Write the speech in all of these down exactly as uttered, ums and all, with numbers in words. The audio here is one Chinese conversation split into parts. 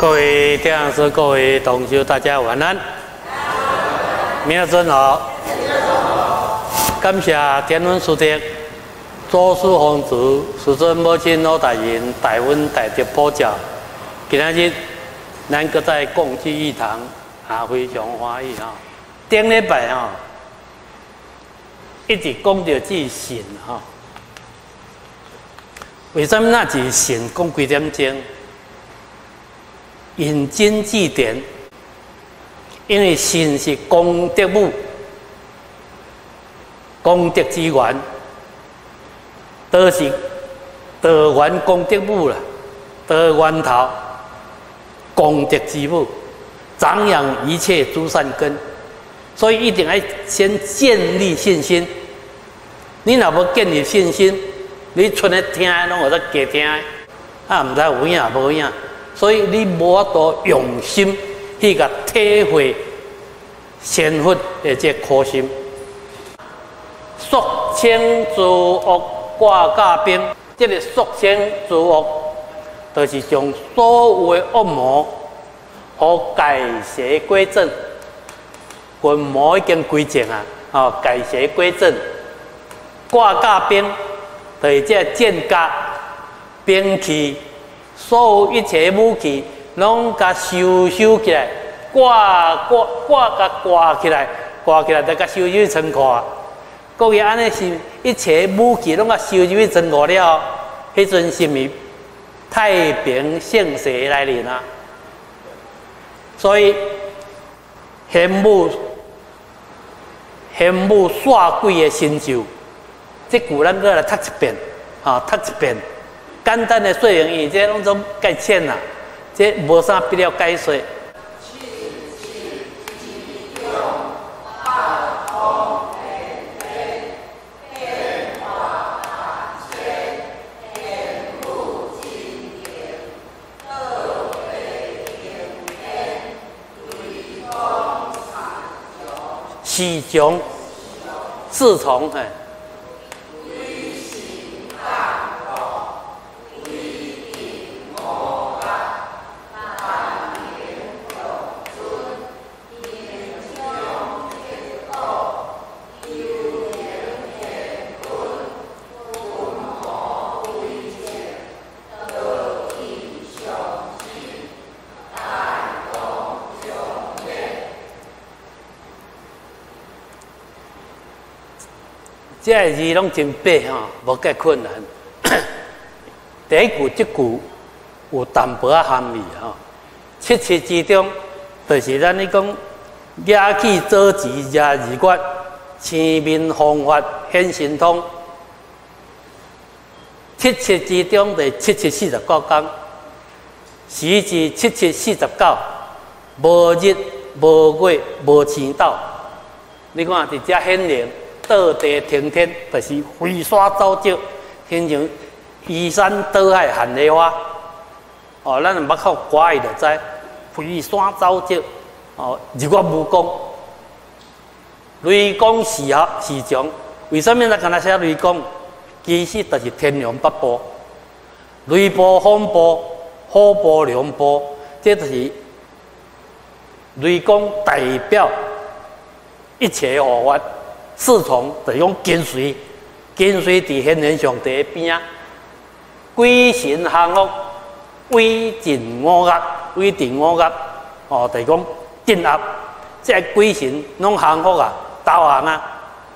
各位天老师、各位同修，大家晚安。明仔尊好。感谢天文师弟、祖师皇子、师尊母亲老大人、大恩大德普教。今仔日咱搁在共聚一堂，啊，非常欢喜哈。顶礼拜哈，一直讲到这神哈。为什么那是神讲几点钟？引经据典，因为神是功德母，功德之源，都是道源功德母啦，道源头，功德之母，长养一切诸善根，所以一定要先建立信心。你若无建立信心，你剩咧听拢有得假听，啊，毋知有影无影。所以你无法度用心去甲体会仙佛的这苦心。肃清诸恶挂架兵，这个肃清诸恶，就是将所有的恶魔和改邪归正。群魔已经归正啊，哦，改邪归正。挂架兵，就是这剑甲兵器。所有一切武器，拢甲收收起来，挂挂挂甲挂起来，挂起来再甲收入去仓库啊。各位安尼是一切武器拢甲收入去仓库了，迄阵是咪太平盛世来临啊？所以玄武玄武煞鬼的神咒，这句咱搁来读一遍，啊，读一遍。简单的说明，伊这拢总介浅啦，这无啥必要解说。四种，四重嘿。这个字拢真白吼，无介困难。第一句、这句有淡薄仔含义吼。七七之中，就是咱咧讲雅气早持惹二月，青面方法显神通。七七之中就是七七四十九天，时至七七四十九，无日无月无星斗。你看伫遮显灵。倒地停天，就是飞沙走石，亲像依山倒海含梨花。哦，咱目口刮伊就知，飞沙走石。哦，日月无光，雷公是合是强。为什么咱敢若写雷公？其实就是天龙八部，雷部、风部、火部、龙部，这就是雷公代表一切护法。四重就是讲跟随，跟随伫天人上帝边啊，鬼神降伏，威震五岳，威震五岳，哦，就是讲镇压，这鬼神拢降伏啊，投降啊。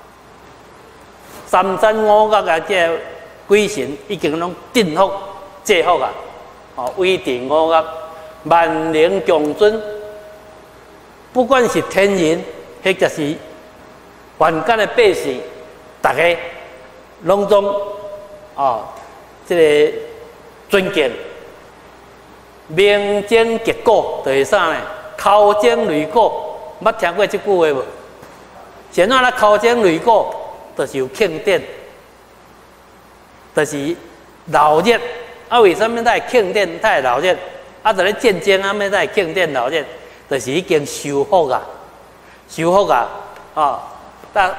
三山五岳啊，这鬼神已经拢镇服、制服啊，哦，威震五岳，万灵共尊，不管是天人，或者是凡间的百姓，大家拢总哦，这个尊敬。明争结果就是啥呢？口争雷果，捌听过这句话无？现在咧口争雷果，就是有庆典，就是闹热。啊，为什么在庆典在闹热？啊，就咧战争啊，咩在庆典闹热？就是已经收复啊，收复啊，哦。但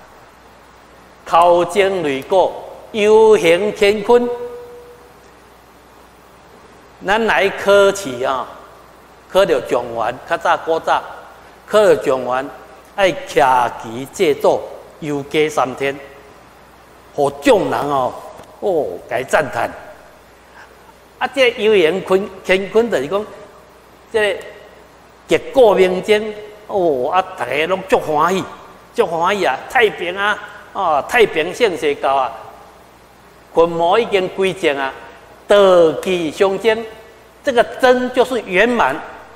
口争雷果，有形乾坤，咱来考试啊， 考到状元，较早古早考到状元，爱徛旗借座，游街三天，互众人哦哦该赞叹。啊，这游园坤乾坤就是讲，这结果明争哦，啊，大家拢足欢喜，足欢喜啊！太平啊，哦，太平盛世到啊，群魔已经归正啊，得其相争，这个争就是圆满，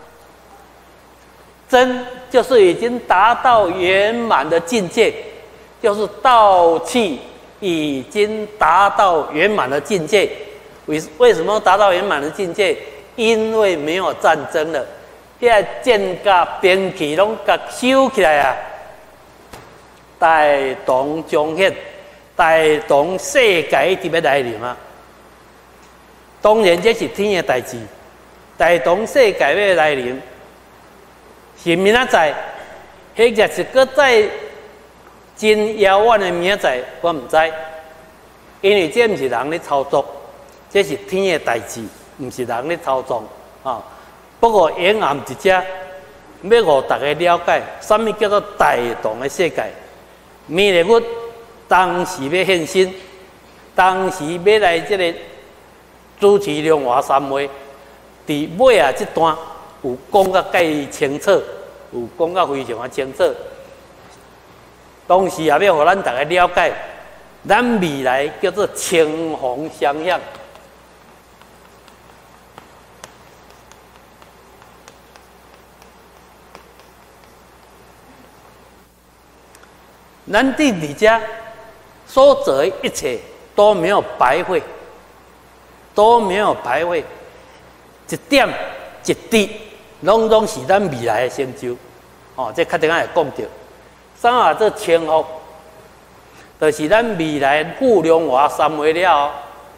争就是已经达到圆满的境界，就是道气已经达到圆满的境界。为为什么达到圆满的境界？因为没有战争了，现在剑甲兵器拢甲收起来啊！大同彰显，大同世界一直要来临啊！当然这是天的代志，大同世界要来临，是明仔载，或者是搁再真遥远的明仔载，我唔知，因为这唔是人咧操作。这是天的代志，唔是人咧操纵啊！不过沿岸一只，要互大家了解，什么叫做大同的世界？弥勒佛当时要现身，当时要来这个主持龙华三会，伫尾啊这段有讲甲介清楚，有讲甲非常啊清楚。当时也要互咱大家了解，咱未来叫做清风相向。咱伫伫遮所做的一切都没有白费，都没有白费，一点一滴，拢拢是咱未来的成就。哦，这确定啊会讲到。啥啊？这清福，就是咱未来富龙华三会了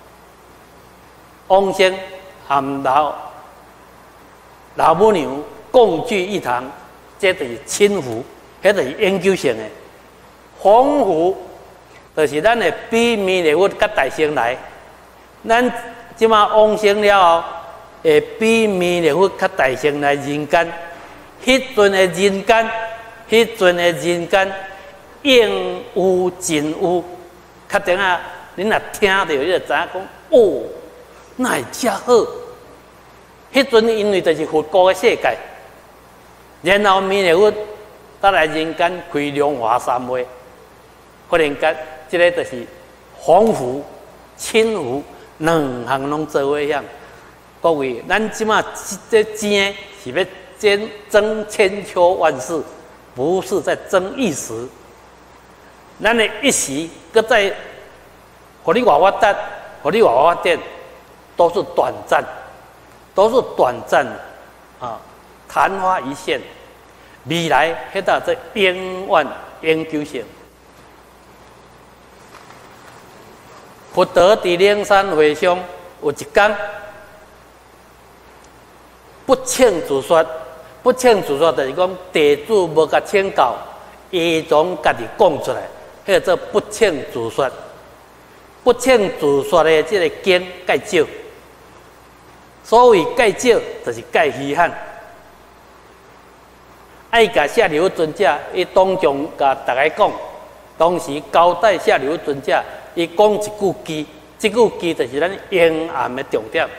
后，王生含老老母娘共聚一堂，这就是亲福，迄就是永久性的。丰富就是咱的比弥勒佛甲大圣来，咱即马往生了后，会比弥勒佛甲大圣来人间。迄阵的人间，迄阵的人间，应有尽有。确定啊！恁若听到，你就知影讲哦，那会遮好。迄阵因为就是佛教的世界，然后弥勒佛才来人间开龙华三会。忽然间，即个就是丰富、亲福两项拢做伙向。各位，咱即马这钱是要争争千秋万世，不是在争一时。咱的一时，搁再，互你外发达，互你外发展，都是短暂，都是短暂啊，昙花一现。未来迄搭在永远永久性。佛陀伫灵山会上有一天，不请自说，不请自说就是讲弟子无甲请教，伊总家己讲出来，迄个做不请自说。不请自说的这个经介少，所谓介少就是介稀罕。爱甲下流尊者，伊当众甲大家讲，当时交代下流尊者。伊讲一句句，这句句就是咱永暗的重点。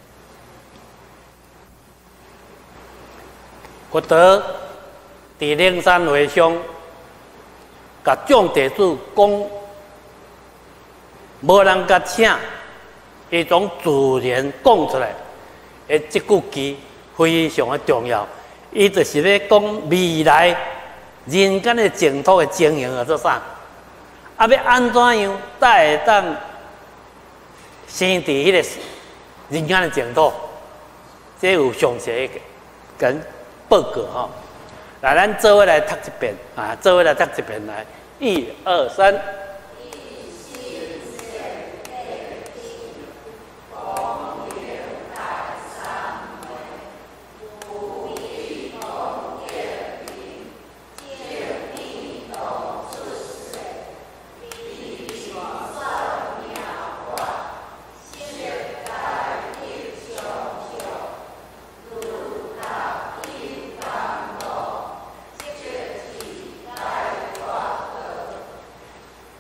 佛陀伫灵山会上，甲众弟子讲，无人甲请，伊总自然讲出来。诶，这句句非常的重要，伊就是咧讲未来人间的净土的情形啊，做啥？啊，要安怎样才会当生伫迄个人间的净土？这有详细跟报告吼。来，咱做伙来读一遍啊，做伙来读一遍来，一二三。 到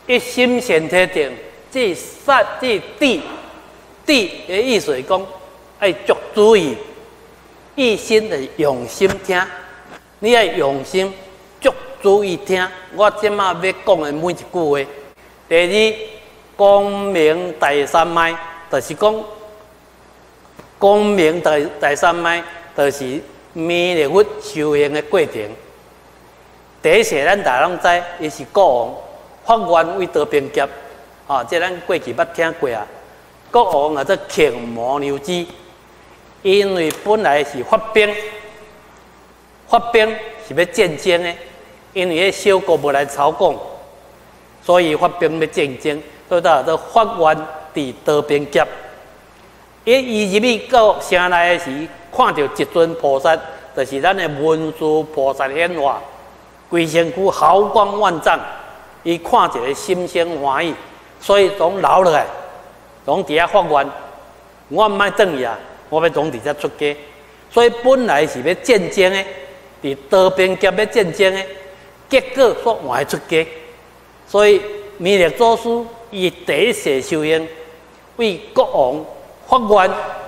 一心先体定，即善即谛，谛的意思是讲爱足注意，一心就是用心听，你爱用心足注意听。我即马要讲的每一句话，第二，光明第三脉，就是讲光明第第三脉，就是弥勒佛修行的过程。第一世咱大家拢知，伊是国王，发愿为得边劫，啊，这咱过去捌听过啊。国王啊，做庆魔牛之，因为本来是发兵，发兵是要战争的，因为迄小国无来朝贡，所以发兵要战争，所以他做发愿伫得边劫。伊伊入去到城内的时，看到一尊菩萨，就是咱的文殊菩萨显化。规身躯毫光万丈，伊看一个心生欢喜，所以总留落来，总伫遐发愿，我毋爱转去啊，我要总伫遮出家。所以本来是要战争的，伫刀边夹要战争的，结果煞换出家。所以弥勒祖师伊第一世修行，为国王发愿，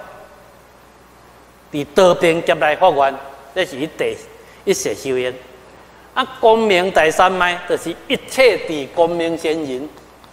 伫刀边夹来发愿，这是伊第一世修行。啊，光明第三脉就是一切伫光明先人。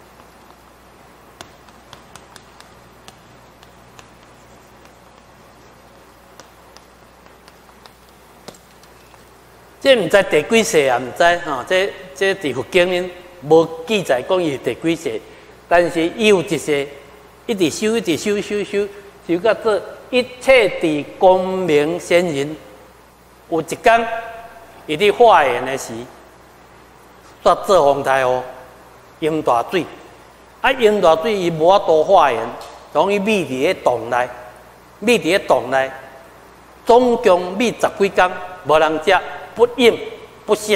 这毋知第几世啊？毋知吼，这这伫佛经里无记载讲伊第几世，但是伊有一世一直修，一直修修修，修到做一切伫光明先人。有一天，伊伫化缘的时，煞做皇太后淹大水，啊淹大水伊无法度化缘，从伊秘伫咧洞内，秘伫咧洞内，总共秘十几天，无人食，不饮不食。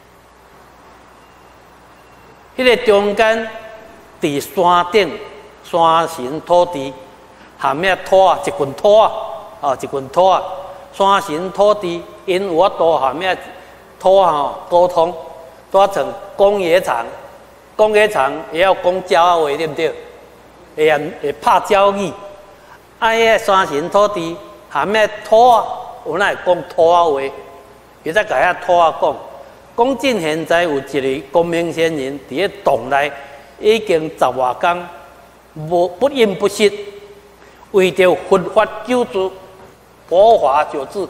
迄、那个中间伫山顶，山神土地，下面土啊，一群土啊，哦，一群土啊，山神土地，因有法度下面。土吼沟通，做成公冶场，公冶场也要讲鸟话，对不对？会啊会拍鸟语，啊，迄山神土地下面土啊，有哪会讲土啊话？伊再甲遐土啊讲，讲真现在有一个光明仙人伫咧洞内，已经十外天，无不饮不食，为着佛法救助，佛法救治。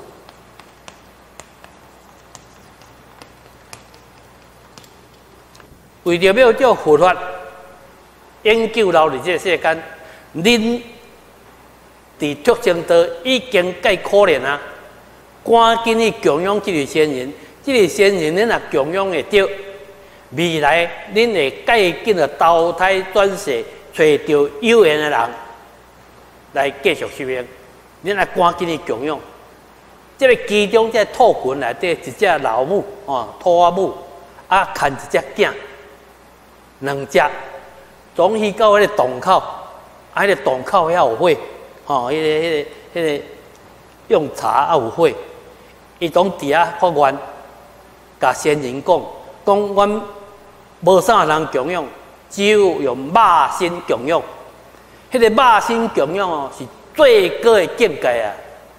为着要叫佛法研究到伫这个世间，恁伫畜生道已经介可怜啊！赶紧去供养这个仙人，这个仙人恁若供养会着，未来恁会介紧的投胎转世，找到有缘的人来继续修行。恁来赶紧去供养。这个其中这兔群内底一只老母哦，兔仔母啊，牵一只囝。两只总去到迄个洞口，啊，迄个洞口遐有火，吼、哦，迄、那个、迄、那个、迄、那个用茶啊有火，伊总伫遐发愿，甲仙人讲，讲阮无啥人供养，只有用肉身供养。迄、那个肉身供养哦，是最高的境界啊！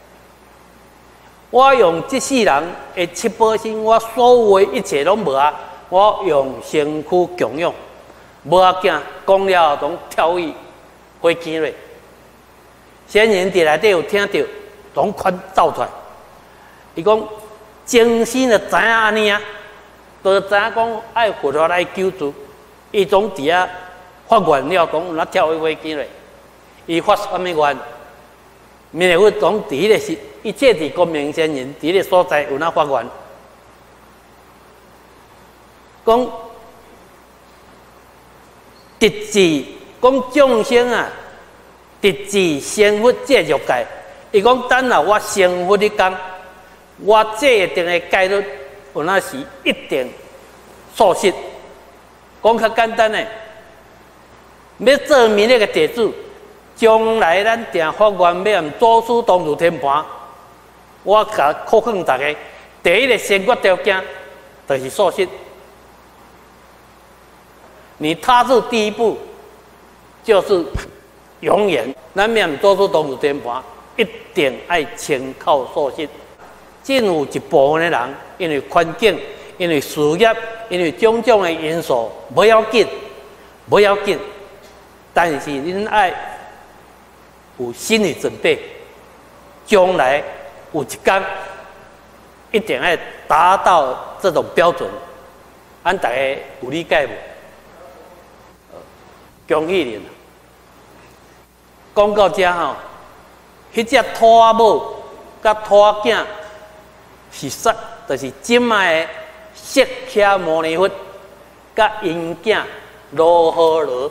我用这世人的七宝身，我所有一切拢无啊，我用身躯供养。无要紧，讲了后总跳去飞机咧。仙人伫内底有听到，总款走出来。伊讲精神就知影安尼啊，就知影讲爱佛法来救助。伊总伫遐发愿了，总那跳去飞机咧。伊发什么愿？弥勒佛总伫迄个是一切伫光明仙人伫迄个所在有哪发愿？讲。直至讲众生啊，直至成佛这欲界。伊讲等下我成佛的天，我这定的戒律，有那时一定素食。讲较简单诶，要做弥勒个弟子，将来咱定发愿要按祖师当入天盘。我甲考劝大家，第一个先决条件就是素食。 你踏出第一步，就是永远。咱免做出同事颠盘，一定爱参考所识。进入一部分的人，因为环境、因为事业、因为种种的因素，不要紧，不要紧。但是恁爱有心理准备，将来有一天一定要达到这种标准。俺大家有理解无？恭喜你！讲到这吼，迄只兔仔母甲兔仔囝是说，就是即卖的释迦牟尼佛甲因囝罗诃罗。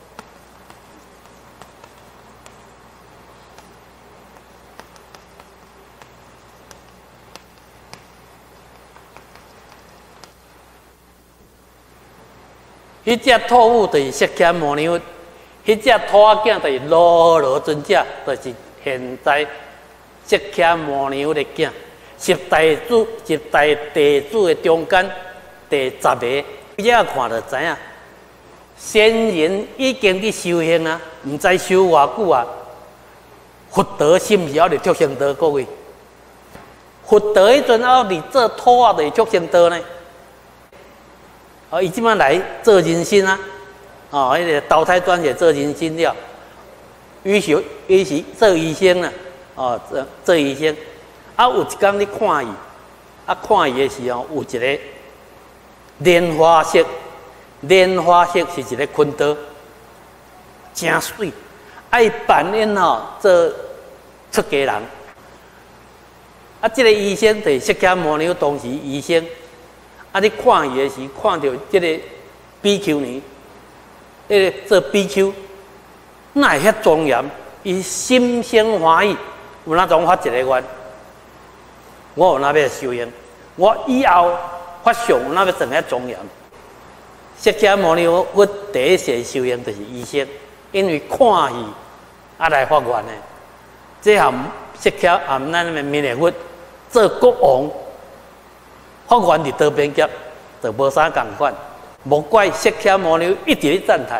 迄只兔母就是释迦牟尼佛，迄只兔仔囝就是罗诃罗尊者，就是现在释迦牟尼佛的囝，十大主、十大地主的中间第十个。一看就知影，先人已经去修行啊，毋知修偌久啊。佛陀是毋是还伫畜生道？各位，佛陀迄阵还伫做兔仔，伫畜生道呢？哦，伊即摆来做人参啊！哦，迄、那个投胎转世做人参了，于是于是做医生啦。哦，做做医生。啊，有一天你看伊，啊看伊的时候，有一个莲花色，莲花色是一个昆刀，真水。爱扮演吼做出家人。啊，即、这个医生就是释迦牟尼当时医生。啊！你看伊的时，看到即个比丘尼，迄个做比丘，哪会遐庄严？伊心生欢喜，有哪种发一个愿？我有哪要修行？我以后发相有哪要成遐庄严？释迦牟尼佛，我第一世修行就是医生，因为看戏啊来发愿的。这含释迦含咱的弥勒佛做国王。发愿伫刀边夹，就无啥共款。莫怪释迦牟尼一直咧赞叹，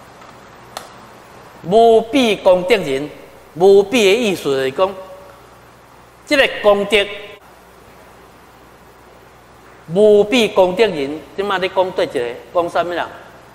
无比功德人，无比的意思就是讲，即、这个功德，无比功德人，即马咧讲对一个，讲啥物人？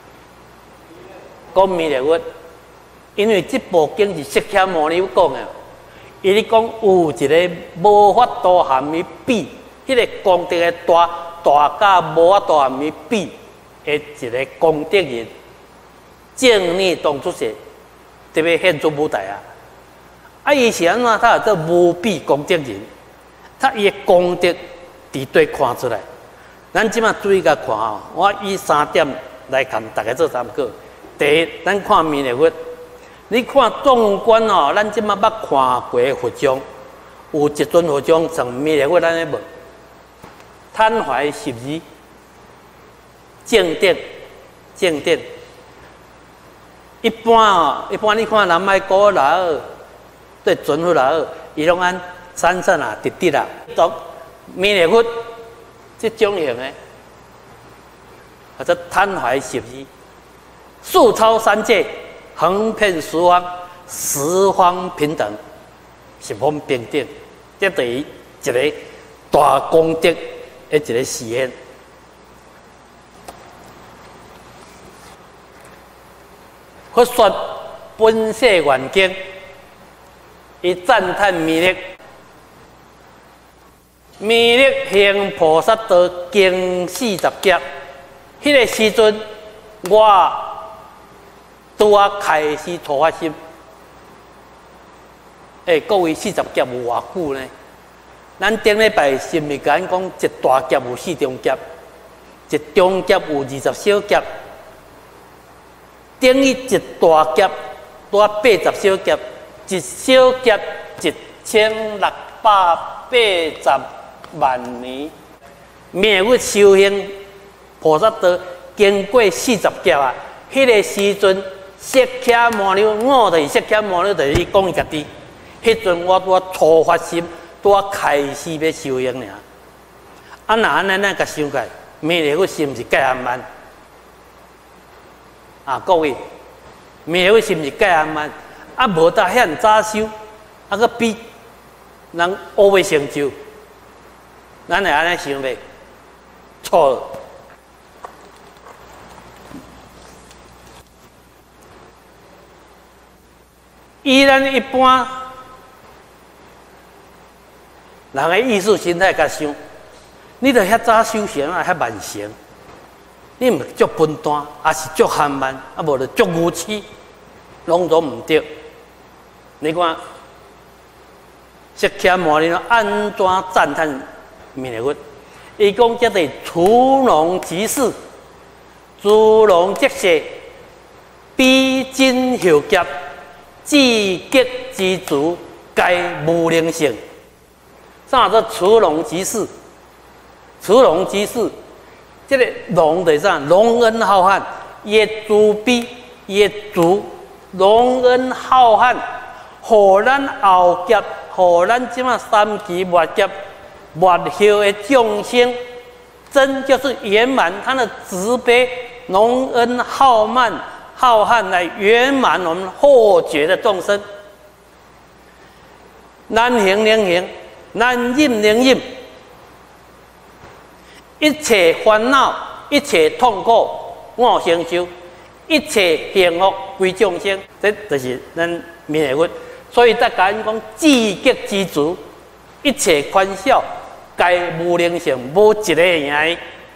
讲弥勒佛，因为即部经是释迦牟尼佛讲的，伊咧讲有一个无法度含伊比。迄个功德的大大甲无法度含伊比的一个功德人，正念当出世，特别献出舞台啊！啊，以前啊，他做无比功德人，他伊的功德伫对看出来。咱即马注意甲看哦，我以三点来看大家做参考。第一，咱看弥勒佛，你看纵观哦，咱即马捌看过的佛像，有一尊佛像像弥勒佛，咱咧无？贪怀十二，正德，正德。一般哦，一般你看南海古老，对准佛老，伊拢按闪闪啊、直直啊，读弥勒佛这种型的，或者贪怀十二，数超三界，横遍十方，十方平等，十方平等，这等于一个大功德。一个实现，佛说本世愿经，伊赞叹弥勒，弥勒行菩萨道经四十劫，迄个时阵，我拄啊开始初发心。诶、欸，各位四十劫有偌久呢？咱顶礼拜是毋是甲咱讲一大劫有四中劫，一中劫有二十小劫，等于一大劫多八十小劫，一小劫一千六百八十万年。弥勒佛修行菩萨道经过四十劫啊，迄、那个时阵释迦牟尼我就是释迦牟尼，就是伊讲伊家己。迄阵我拄初发心。拄啊开始要修行尔，啊那安尼咱甲想起，弥勒佛是毋是介含慢？ 啊，各位，弥勒佛是毋是介暗慢？啊，无得遐早修，啊，个比人乌未成就，咱会安尼想袂？错了。依咱一般人的艺术心态甲想，你着遐早修行啊，遐慢成，你毋足笨蛋，也是足憨慢，啊无着足愚痴，拢都毋对。你看，释迦牟尼安怎赞叹弥勒佛？伊讲这个除龙即事，诸龙即世，比真后劫。至极之足，皆无灵性。啥叫除龙即事？除龙即事，这个龙就是啥？龙恩浩瀚，伊的慈悲，伊的慈，龙恩浩瀚，互咱后劫，互咱即马三期末劫末后的众生，真就是圆满他的慈悲，龙恩浩漫。浩瀚来圆满我们后觉的众生，难行能行，难忍能忍，一切烦恼、一切痛苦我承受，一切幸福归众生。这就是咱弥勒佛。所以大家讲至极之足，一切欢笑，皆无灵性，无一个会赢。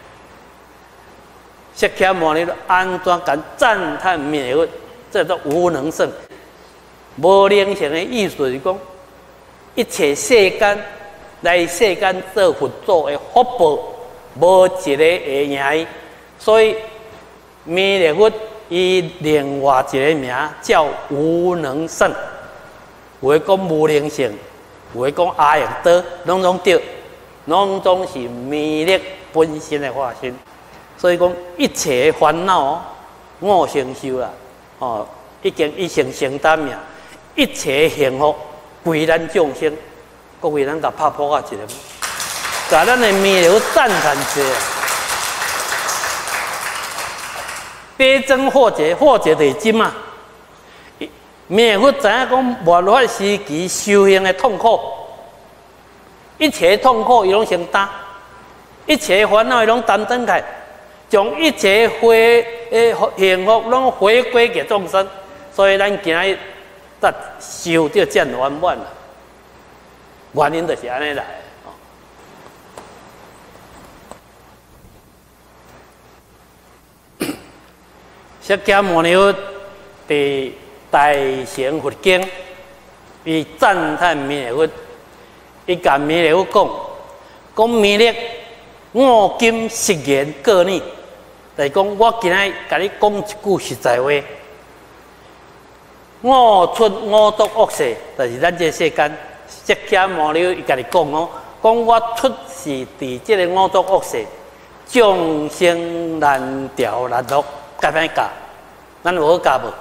释迦牟尼安怎敢赞叹弥勒佛？这叫无能胜。无灵性的意思是讲，一切世间来世间做佛祖的福报，无一个会赢。所以弥勒佛伊另外一个名叫无能胜。有的讲无灵性，有的讲阿逸多，拢拢对，拢总是弥勒本身的化身。所以讲，一切烦恼我承受啦，哦，已经已经承担命，一切幸福归咱众生。各位，咱甲拍扑克一个，甲咱的弥勒赞叹一下。悲增祸劫，祸劫就是今嘛。弥勒佛知影讲末法时期修行的痛苦，一切痛苦伊拢承担，一切烦恼伊拢担当开。将一切回诶幸福拢回归给众生，所以咱今日得修到这圆满啦。原因就是安尼来。释迦牟尼佛伫大乘佛经，伊赞叹弥勒佛，伊甲弥勒佛讲，讲弥勒，我今实言告你。就是讲，我今仔甲你讲一句实在话，我出五毒恶世，就是咱这世间释迦牟尼伊甲你讲哦，讲我出是伫这个五毒恶世，众生难调难落，该歹教，咱有好教无？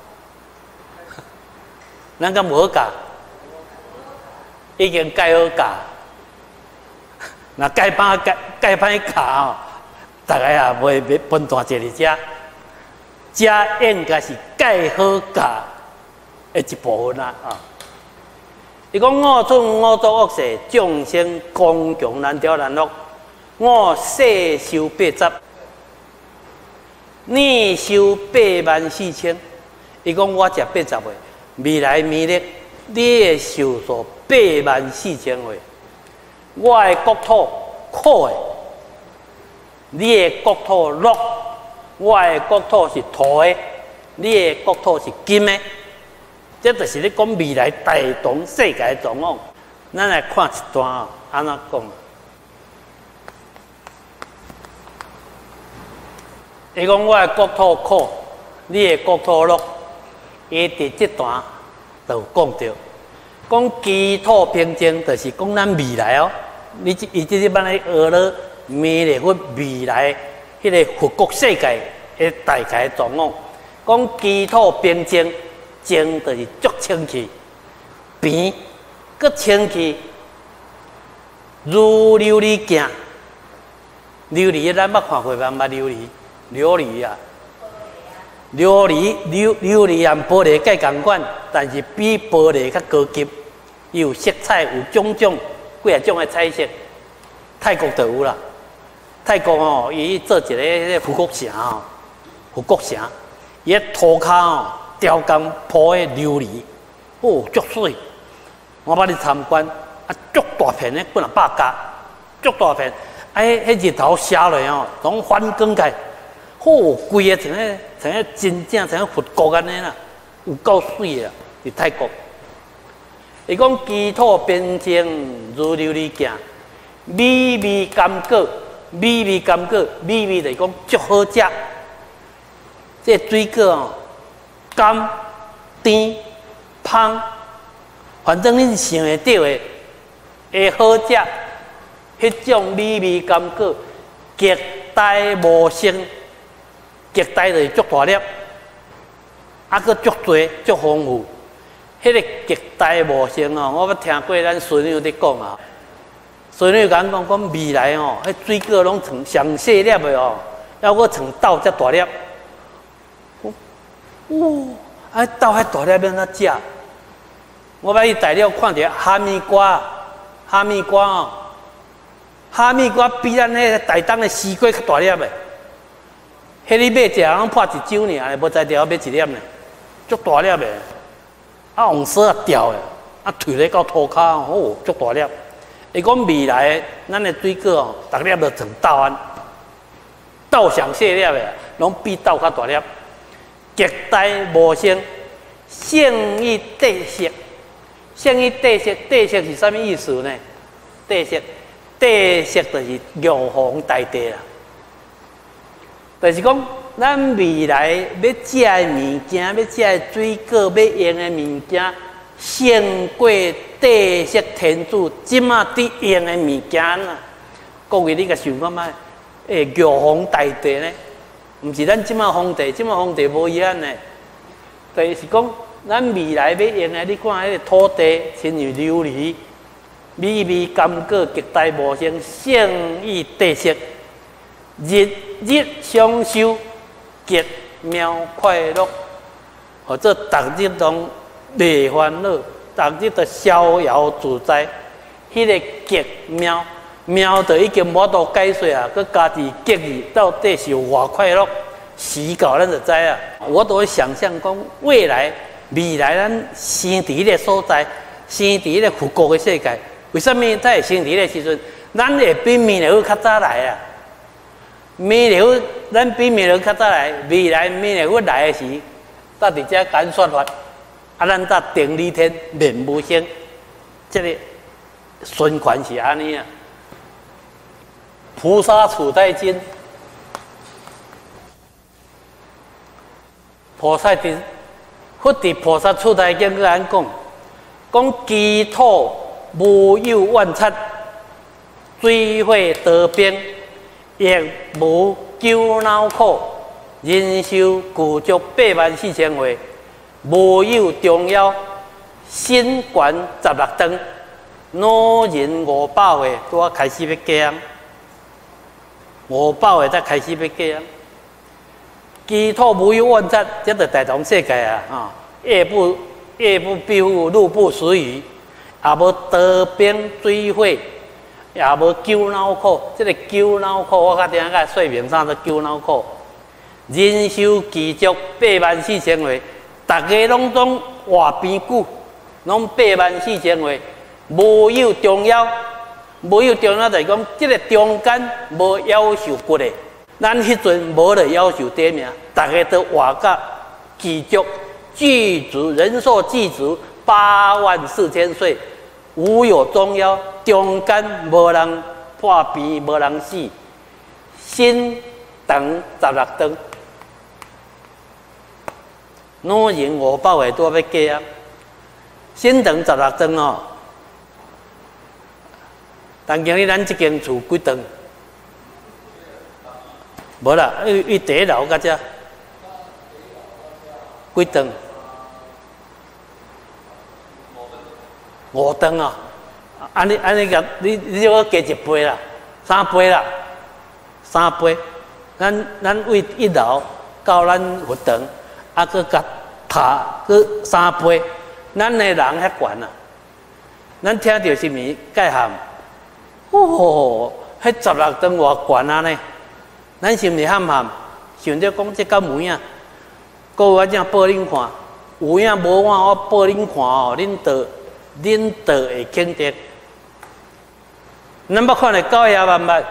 咱敢无好教？已经该好教，那该歹该该歹教哦。大家也袂袂分段坐伫遮，遮应该是介好教的一部分啦啊！伊讲我出五毒恶世，众生共穷难调难落，我世修八十，你修八万四千。伊讲我食八十岁，未来弥勒，你会受数八万四千岁。我的国土苦的。你的国土乐，我的国土是土的，你的国土是金的，这就是咧讲未来大同世界的状况。咱来看一段啊，安怎讲？伊讲我的国土苦，你的国土乐，伊伫这段就讲到，讲基土平静，就是讲咱未来哦。你即伊即日班咧学了。弥勒佛未来迄个佛国世界的大概状况，讲基土平静，静就是足清气，平搁清气，如琉璃镜，琉璃咱捌看过吗？捌琉璃，琉璃啊， 琉璃、琉琉璃和玻璃皆同款，但是比玻璃较高级，有色彩，有种种几啊种的彩色。泰国就有啦，泰国哦，伊做一个迄个富国城哦，富国城，伊个涂骹哦，雕工铺的琉璃，哦，足水。我捌去参观，啊，足大片的，几若百家，足大片。啊，迄迄日头射落哦，拢反光开，哦，规个像个像个真正像个佛国安尼啦，有够水啊！伫泰国，伊讲基土边境如琉璃镜，美味甘果，美味甘果，美味就是讲足好食。这水果哦，甘、甜、香，反正恁想会到的，会好食。迄种美味甘果，极大无声，极大就是足大粒，啊，佮足多足丰富。迄、那个极大无声哦，我捌听过咱孙女伫讲啊，孙女甲阮讲讲未来哦，迄水果拢成上细粒的哦，还佫成豆遮大粒。哦，啊，豆遐大粒要怎食？我捌去大陆看着哈密瓜，哈密瓜哦。哈密瓜比咱迄个台东的西瓜较大粒的，迄你买食拢破一周尔，无才调买一粒呢，足大粒的，啊黄色啊掉的，啊推咧到涂骹哦，足大粒。伊讲未来咱的水果哦，逐粒都成豆安，豆上细粒的，拢比豆较大粒，极大无声，胜于地色，胜于地色，地色是啥物意思呢？地色。地色就是玉皇大帝啦，就是讲咱未来要食的物件，要食的水果，要用的物件，胜过地色天主即马伫用的物件啦。各位，你甲想看卖？诶，玉皇大帝呢？毋是咱即马皇帝，即马皇帝无遗憾呢。就是讲咱未来要用的，你看迄个土地，亲像琉璃。美味甘果，极大无声，胜于地色，日日享受，极妙快乐。或者逐日拢袂烦恼，逐日都逍遥自在。迄、那个极妙，妙就已经无度解说啊！佮加伫极意，到底是有偌快乐？时到咱就知啊！我都会想象讲，未来未来咱生伫迄个所在，生伫迄个富国的世界。为什么在生伫个时阵，咱会比弥勒佛较早来啊？弥勒佛，咱比弥勒佛较早来，未来弥勒佛来的时，到伫遮敢说法，啊，咱到顶礼天面无声，这个循环是安尼啊。菩萨处在今，菩萨伫佛伫菩萨处在经，跟咱讲，讲基土。无有万刹，水火得冰，亦无九恼苦。人寿具足八万四千岁，无有中夭。心悬十六灯，老人五百岁，拄开始要过啊！五百岁才开始要过啊！基土无有万刹，这就大同世界啊！啊，夜不夜不闭户，日不食鱼。也无得冰水火，也无九恼苦。这个九恼苦，我较听甲说明啥叫九恼苦。人寿具足八万四千岁，大家拢总活边久，拢八万四千岁，无有中夭。无有中夭就是讲，这个中间无夭寿骨的。咱迄阵无了夭寿短命，大家都活甲具足具足人寿具足八万四千岁。无有中夭，中间无人破病，无人死，心长十六灯，老人五百岁都要过啊！心长十六灯哦，但今日咱这间厝几栋？无啦，伊伊第一楼到遮几栋？五栋啊！安尼安尼个，你你就加一倍啦，三倍啦，三倍。咱咱为一楼到咱佛堂， 啊，佮甲塔佮三倍，咱的人遐悬啊！咱听到是物介喊？哦，迄十六层偌悬啊呢？咱是毋是喊喊？想着讲这个门啊，各位正报恁看，有影无影我报恁看哦，恁道恁道会肯定。咱捌看的高野捌毋捌？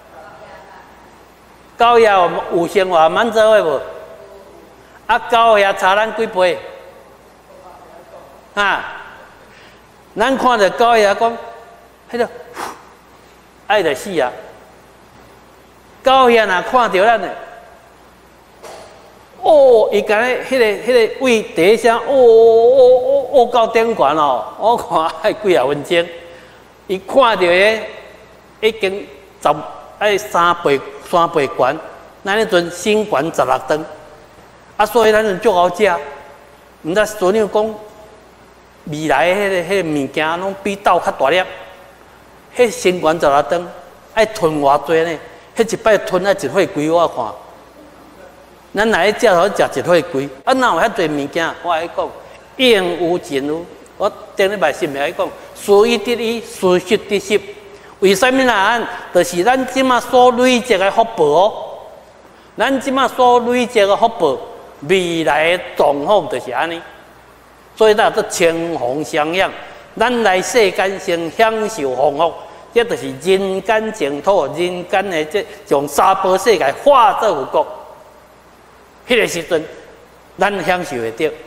高野有生活蛮做诶无？啊，高野差咱几倍？啊，咱看着高野讲，迄个爱着死啊！高野若看着咱诶，哦，伊敢若迄个、迄个位第一声，哦哦哦哦到顶悬哦，我看爱几啊分钟，伊看着诶。已经十爱三倍三倍悬，咱迄阵新悬十六吨，啊，所以咱就足好食。毋知所长讲，未来迄、那个迄、那个物件拢比豆较大粒。迄新悬十六吨，爱吞偌济呢？迄一摆吞爱一岁几我看。咱来食头食一岁几，啊，哪有遐济物件？我爱讲，应有尽有。我顶礼拜是咪爱讲，事一得一，事实得实。为什么呢？就是咱即马所累积的福报哦，咱即马所累积的福报，未来的状况就是安尼。所以咱做清风相养，咱来世间先享受幸福，这就是人间净土，人间的这从三宝世界化作佛国。迄个时阵，咱享受会到。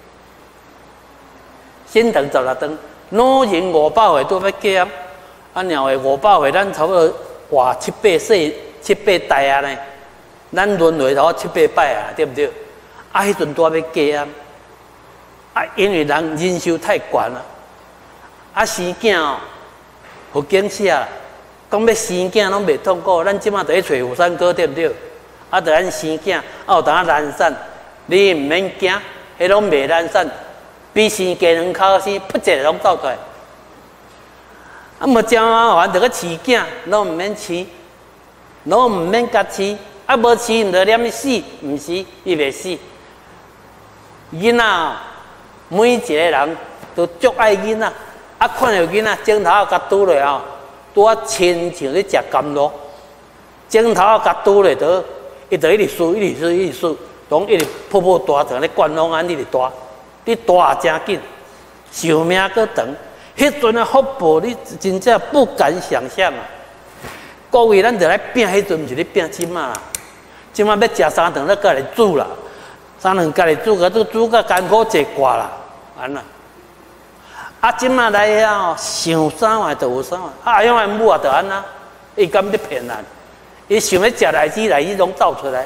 心肠十六顿，老人五百岁都要减。啊，鸟的五百岁，咱差不多活七八世、七八代啊呢。咱轮回头七八摆啊，对不对？啊，迄阵都要加啊。啊，因为人人寿太悬了。啊，生囝哦，互惊死啊！讲要生囝拢袂痛苦，咱即马就去找妇产科，对不对？啊，着咱生囝，啊有当懒散，你毋免惊，迄拢袂懒散，比生鸡卵口生，噗一下拢走出来。啊，无正麻烦，着去饲囝，拢毋免饲，拢毋免甲饲，啊，无饲毋着念伊死，毋是，伊袂死。囡仔，每一个人都足爱囡仔，啊，看到囡仔镜头甲拄落后，拄啊亲像咧食甘露，镜头甲拄落倒，伊着一直输，一直输，一直输，拢一直泡泡大，像咧灌拢安一直大，你大真紧，寿命阁长。迄阵的福报，你真正不敢想象啊！各位，咱着来拼，迄阵毋是咧拼即马啦，即马要食三顿，咱家己煮啦，三顿家己煮，个都煮甲艰苦一挂啦，安啦。啊，即马来遐哦，想啥话就有啥话，啊，因为母啊就安啦，伊敢咧骗咱，伊想要食代志，代志拢走出来，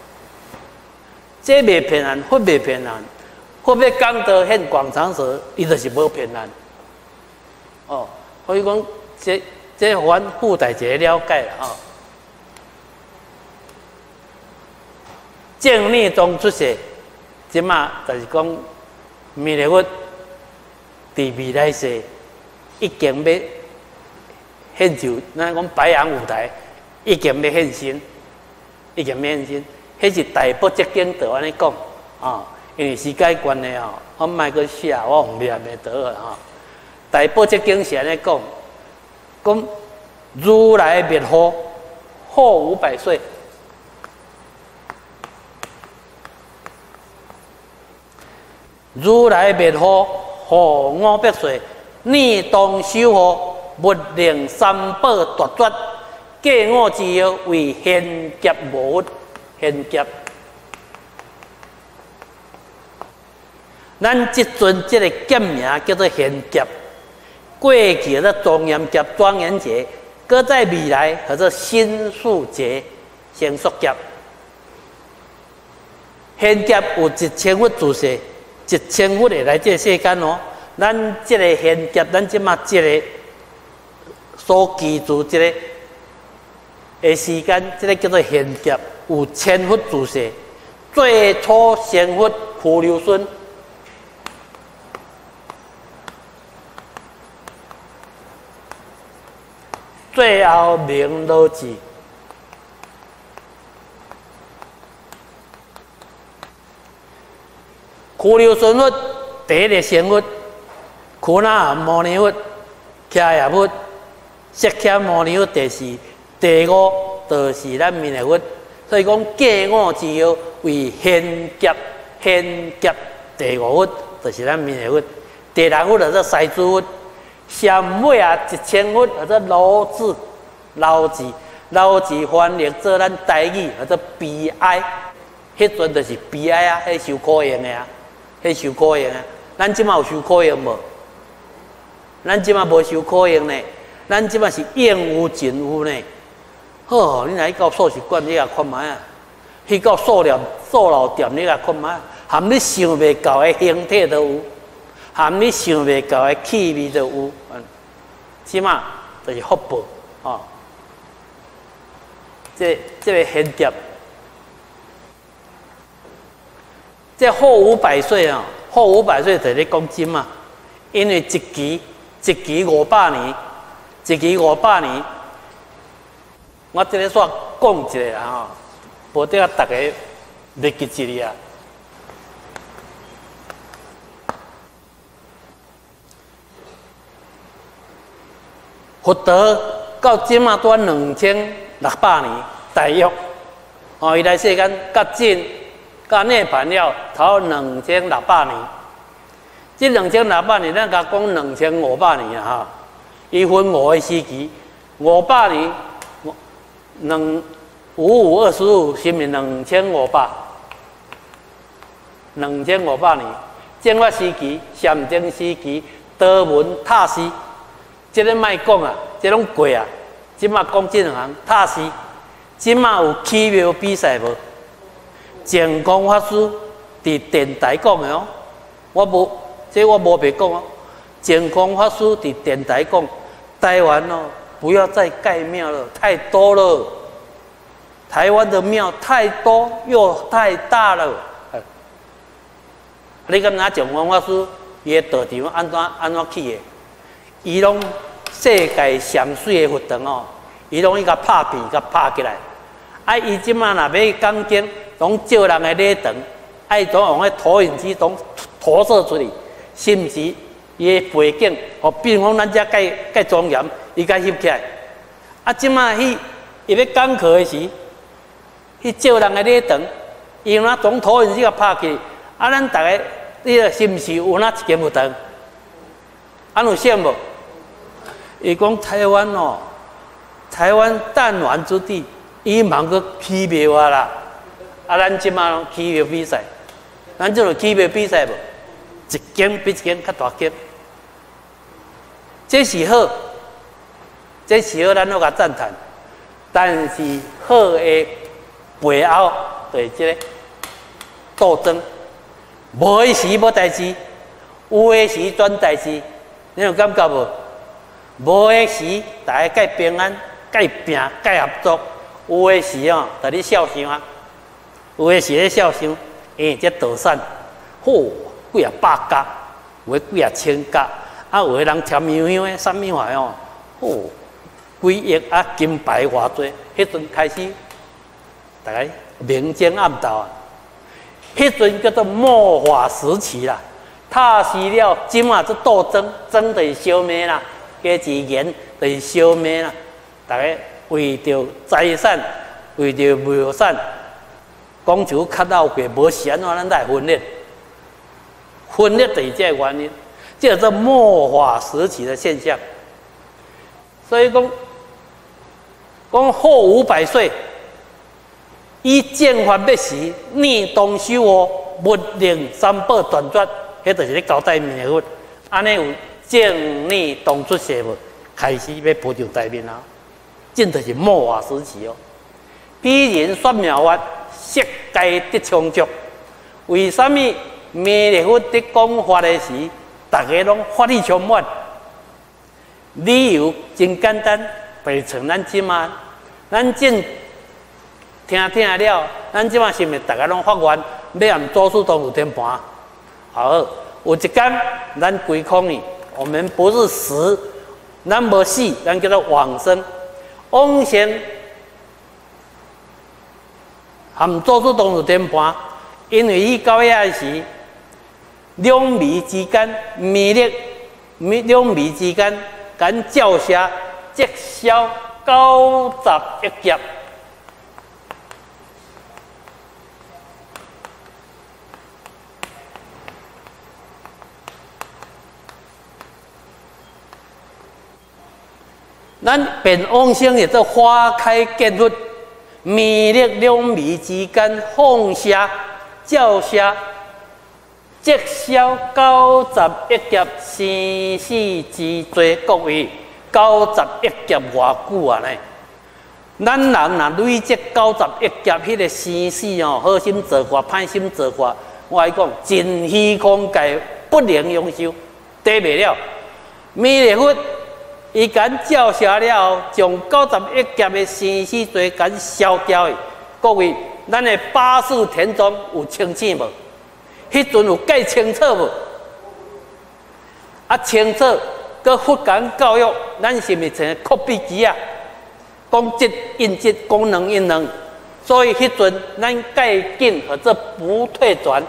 这袂骗人，佛袂骗人，佛要讲道现广场时，伊就是无骗人。哦，所以讲，这这阮附带一个了解啦，吼、哦。正念中出世，即马就是讲，弥勒佛伫未来世已经要献就，咱讲白羊舞台已经要现身，已经要现身，迄是大不即经就安尼讲，啊、哦，因为时间关系哦，我莫去写，我用念的得啊，吼。大宝这经是安尼讲，讲如来灭火，活五百岁。如来灭火，活五百岁。逆当修护，勿令三宝夺绝。过我之后，为贤劫无误，贤劫。咱即阵即个劫名叫做贤劫。过去的庄严劫、庄严劫，搁在未来叫做心术劫、成熟劫。现劫有一千佛住世，一千佛会来这世间哦。咱这个现劫，咱即马这个所居住这个的时间，这个叫做现劫，有千佛住世。最初成佛苦留孙。最后明罗智， 苦流顺佛第一个成佛，苦那摩尼佛、伽耶佛、释迦牟尼佛第四，第五就是咱弥勒佛。所以讲过五之后为显劫，显劫第五佛就是咱弥勒佛，第六佛就是西珠佛，上尾啊一千佛或者老子、老子、老子翻译做咱台语或者悲哀，迄阵就是悲哀啊，迄受苦用的啊，迄受苦用啊。咱即马有受苦用无？咱即马无受苦用呢，咱即马是应有尽有呢。好，你若去到素食馆，你也看卖啊；去到塑料塑料店，你也看卖，含你想袂到的形体都有，含你想袂到的气味都有。嗯，即马就是福报哦。这这个现碟，这活五百岁啊，活五百岁就咧讲金嘛，因为一期一期五百年，一期五百年。我这个煞讲一下啊，无得啊，大家袂记一哩啊。佛陀到今嘛拄两千六百年，大约哦，伊来世间甲进甲涅槃了，头两千六百年。这两千六百年，咱甲讲两千五百年啊哈。伊分五个时期，五百年。两五五二十五，是咪两千五百？两千五百年，正法时期、禅定时期、道门塔时，这个卖讲啊，这拢过啊。即马讲这两行塔时，即马有起庙比赛无？净光法师伫电台讲的哦，我无，这我无白讲哦。净光法师伫电台讲，台湾哦。不要再盖庙了，太多了。台湾的庙太多又太大了。你敢若净光法师伊的道场安怎安怎起的？伊拢世界上水的佛堂哦，伊拢伊甲拍片，甲拍起来。啊，伊即马若要讲经，拢照人的礼堂，爱总用迄投影机拢投射出去，是毋是？伊的背景哦，比如讲咱遮盖盖庄严。伊甲翕起来，啊！即马迄伊要讲课的时，去照人的礼堂，伊用那总投影机甲拍起，啊！咱逐个，你个是毋是有那一间佛堂？安有像无？伊讲台湾哦，台湾弹丸之地，伊忙个起庙啊啦！啊，咱即马起庙比赛，咱即个起庙比赛无？一间比一间较大间，这是好。这时候咱都甲赞叹，但是好的背后就是这个斗争，无的时无代志，有的时转代志，你有感觉无？无的时大家介平安、介拼、介合作，有的时哦，在咧笑想啊，有的时咧笑想，诶，这道伞，嚯，几啊百家，有的几啊千家，啊，有的人添香香的，啥物话哦，嚯！几亿啊，金牌偌济，迄阵开始，大家明争暗斗啊。迄阵叫做末法时期啦，踏死了，即马这斗争，争就是消灭啦，加字言就是消灭啦。大家为着财产，为着庙产，讲就较闹过，无是安怎咱才会分裂？分裂就是这个原因，这叫做末法时期的现象。所以讲。讲活五百岁，以正法灭时，逆动修哦，物令三宝断绝，迄就是咧交代弥勒佛。安尼有正逆动出世无？开始要步上台面啊！这就是末法时期哦。彼人说妙法，悉皆得充足。为什么弥勒佛伫讲法的时，大家拢法力充满？理由真简单。白像咱即马，咱正听听了，咱即马是毋是大家拢发愿，要按周数同有天盘？好，有一天咱归空呢，我们不是死，咱无死，咱叫做往生。往生含周数同有天盘，因为伊到遐时， 两味之间，魅力，两味之间，敢照射，直销九十一劫。咱变往生也做花开结出，魅力两味之间放射、照射。直销九十一劫生死之罪，各位九十一劫偌久啊呢？咱人若累积九十一劫，迄个生死哦，好心做法，歹心做法，我来讲真虚空界不能永寿，得袂了。弥勒佛伊敢照射了后，将九十一劫的生死罪敢消掉的。各位，咱的八世田宗有清醒无？迄阵有介清楚无？啊，清楚，佮佛讲教育，咱是毋是像kop笔机啊？讲即印即，讲两印两，所以迄阵咱介紧或者不退转。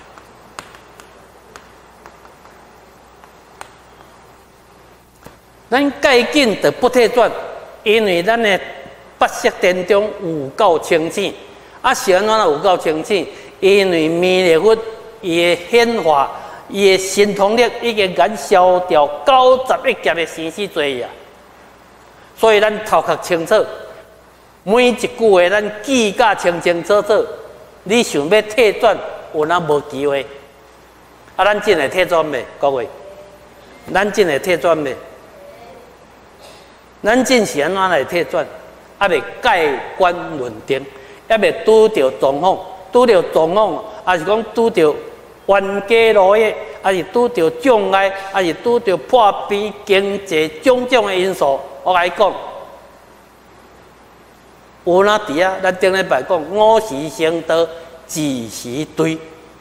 咱介紧就不退转，因为咱的八识田中有够清醒，啊，是安怎有够清醒？因为弥勒佛。伊的显化，伊的神通力已经敢消掉九十一劫的生死罪啊！所以咱头壳清楚，每一句话咱记甲清清楚楚。你想要退转，有哪无机会？啊，咱真会退转未？各位，咱真会退转未？咱真是安怎来退转？还未盖棺论定，还未拄着状况，拄着状况，还是讲拄着。冤家路野，还是拄着障碍，还是拄着破病、经济种种的因素，我来讲，有哪伫啊？咱顶礼拜讲五时成道，自时对。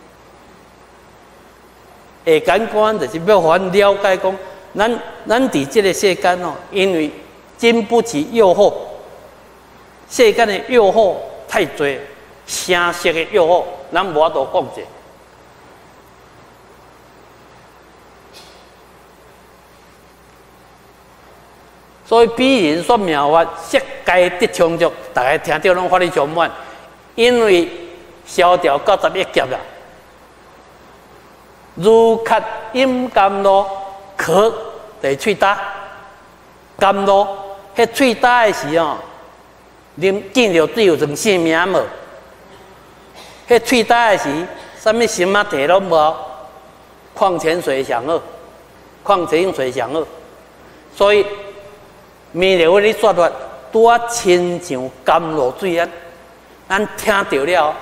下简单就是要互咱了解讲，咱咱伫即个世间哦，因为经不起诱惑，世间的诱惑太多，声色的诱惑，咱无法度控制。所以，比人说妙法，色界得充足，大家听到拢法理充满，因为消掉九十一劫啦。如咳饮甘露，咳在喙焦，甘露，迄喙焦的时候，啉见着水有成性命无？迄喙焦的时，啥物心啊摕拢无，矿泉水上好，矿泉水上好，所以。弥勒佛咧说法，拄啊亲像甘露水啊，咱听到了，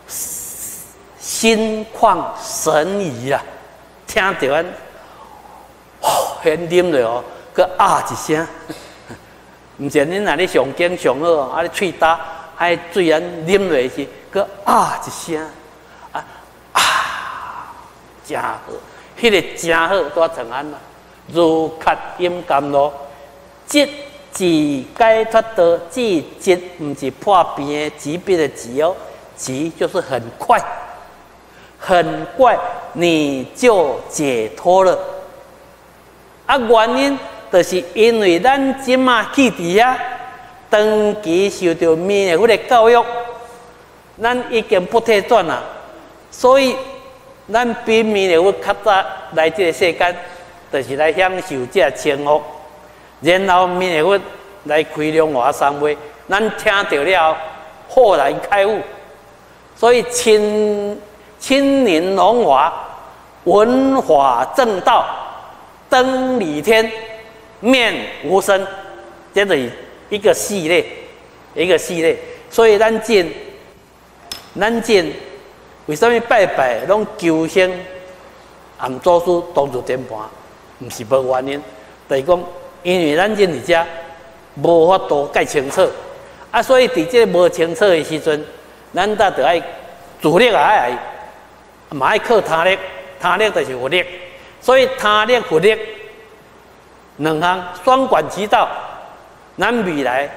心旷神怡啊，听到咱，哦，先啉落哦，佮啊一声，毋是恁若咧上经上好，啊咧喙焦，啊水安啉落去，佮啊一声，啊啊，真好，迄、那个真好，拄啊长安啦，如咳饮甘露。即治解脱道，治疾不是破病的疾病的疾哦，疾就是很快，很快你就解脱了。啊，原因就是因为咱即马去伫遐，长期受到弥勒佛的教育，咱已经不退转啦，所以咱比弥勒佛较早来这个世间，就是来享受这清福。然后弥勒佛来开龙华三昧，咱听到了，豁然开悟。所以亲亲临龙华，闻法正道，登礼天，面无声，这是一个系列，一个系列。所以咱见，咱见，为什么拜拜拢求生按祖师当作天盘，毋是无原因，就是讲。因为咱人伫遮无法度介清楚，啊，所以伫这无清楚的时阵，咱才着爱自力也爱，嘛爱靠他力，他力就是佛力，所以他力佛力两项双管齐到，咱未来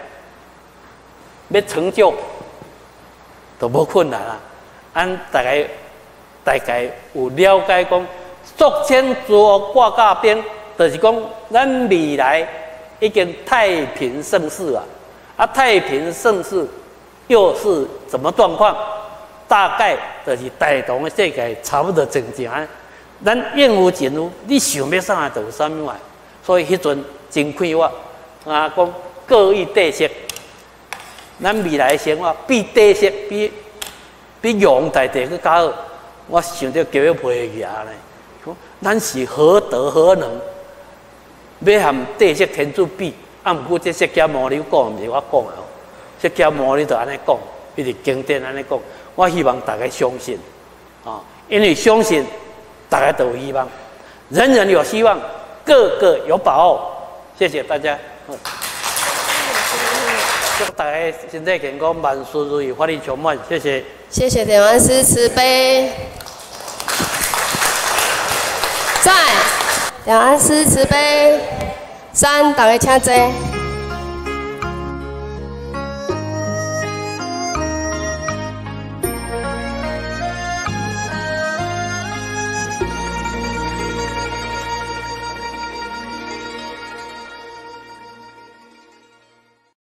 要成就都无困难啦。按大家大概有了解讲，作千自我挂架边，就是讲咱未来已经太平盛世啊，啊，太平盛世又是什么状况？大概就是大同的世界差不多正常，咱应付尽有，你想要啥就有啥物啊。所以迄阵真快活，啊，讲各异特色，咱未来的生活比特色比比用大地去较好。我想着叫伊陪去啊呢，咱是何德何能，要和地色天主比？啊，毋过这释迦牟尼讲，毋是我讲的哦，释迦牟尼就安尼讲，伊是经典安尼讲。我希望大家相信，啊，因为相信，大家都有希望，人人有希望，个个有把握。谢谢大家。祝大家身体健康，万事如意，法力充满。谢谢。 谢谢点完师慈悲。在点完师慈悲。三，大家请坐。